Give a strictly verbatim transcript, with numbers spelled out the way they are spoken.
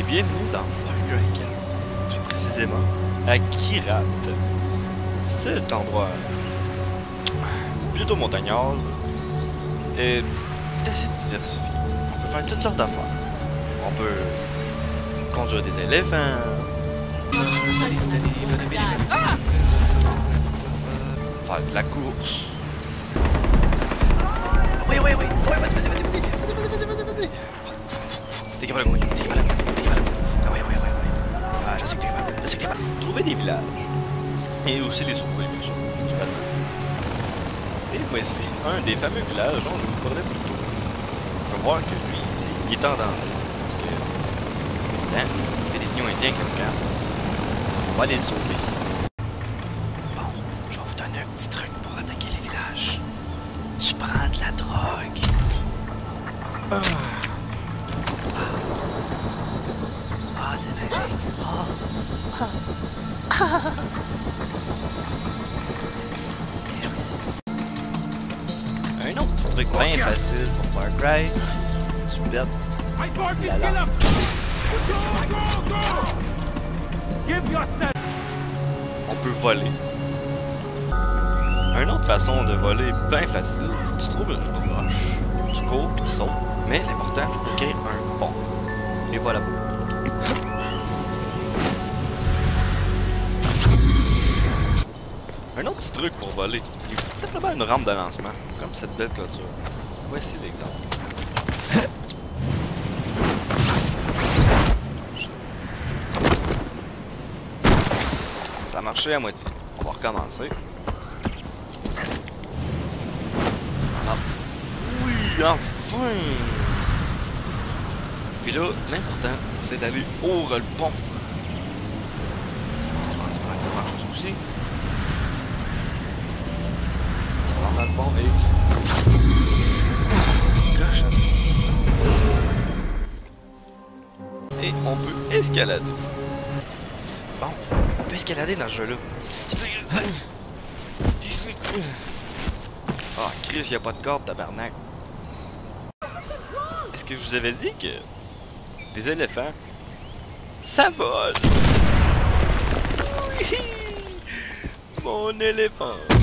bienvenue dans Far Cry quatre, plus précisément à Kyrat. Cet endroit plutôt montagnard et assez diversifié. On peut faire toutes sortes d'affaires. On peut conduire des éléphants, ah! faire de la course. Oui, oui, oui, oui, vas-y, vas-y, vas-y, vas-y, vas-y, vas-y, vas-y, vas-y. T'es capable de courir, t'es capable de courir, t'es capable de courir. Ah oui, oui, oui, oui. Ah, je sais que t'es capable, je sais que t'es capable. Trouver des villages. Et aussi les sauver, bien sûr. Et voici un des fameux villages dont je vous parlais plus tôt. On peut voir que lui ici, il est en danger. Parce que c'est évident, il fait des signaux indiens avec le camp. On va aller le sauver. Bon, je vais vous donner un petit truc pour attaquer les villages. Tu prends de la drogue. Ah, ah c'est magique. Ah. Ah. Ah. C'est jouissif. Un autre petit truc bien facile pour Far Cry. Tu perds la lampe. On peut voler. Une autre façon de voler bien facile, tu trouves une roche, tu cours et tu sautes, mais l'important, il faut qu'il y ait un pont. Et voilà. Un autre petit truc pour voler, il faut simplement une rampe de lancement, comme cette belle clôture. Voici l'exemple. Ça a marché à moitié. On va recommencer. Ah. Oui, enfin! Puis là, l'important, c'est d'aller ouvrir le pont. On va espérer que ça marche aussi. Ça rentre dans le pont et... Cochon. Et on peut escalader. Bon, on peut escalader dans ce jeu-là. Ah, oh, Chris, il n'y a pas de corde, tabarnak. Est-ce que je vous avais dit que les éléphants, ça vole? Oui! Mon éléphant!